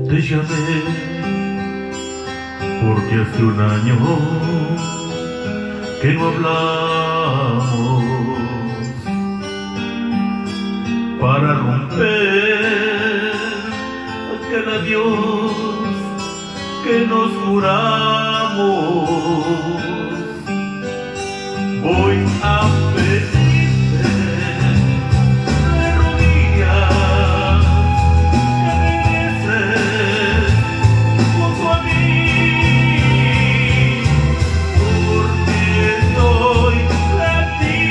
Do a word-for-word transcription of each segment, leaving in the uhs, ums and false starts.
Te llamé porque hace un año que no hablamos, para romper aquel adiós que nos juramos. Voy a pedirte de rodillas que regreses junto a mí, porque soy de ti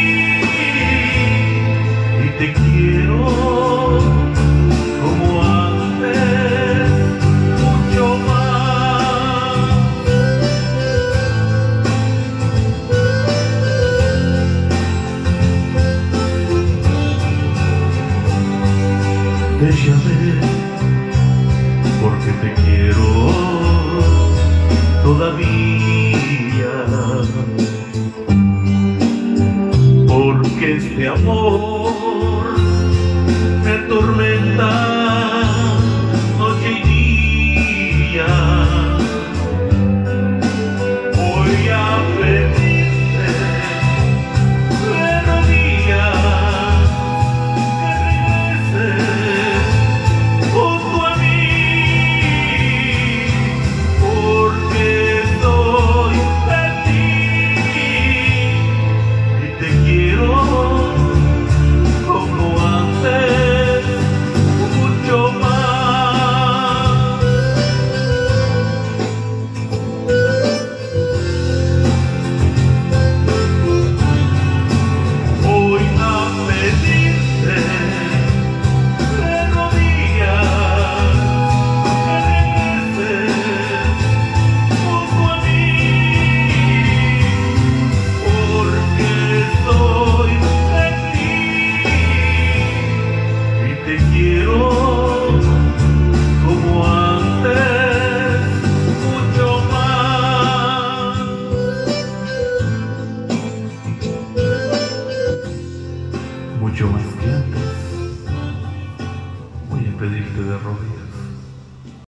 y te quiero como antes, mucho más. Te llamé porque te quiero todavía, porque este amor me atormenta noche y día. Voy a pedirte de rodillas que regreses junto a mí, porque soy de ti y te quiero como antes, mucho más. Voy a pedirte de rodillas que regreses junto a mí, porque soy de ti y te quiero como antes, mucho más. Mucho más que antes. Voy a pedirte de rodillas.